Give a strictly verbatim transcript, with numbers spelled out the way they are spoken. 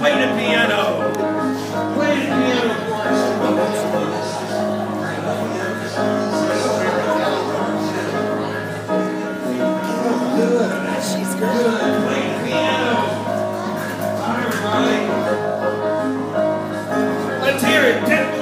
play the piano. Play the piano for us. She's good. Play the piano. All right. Let's hear it.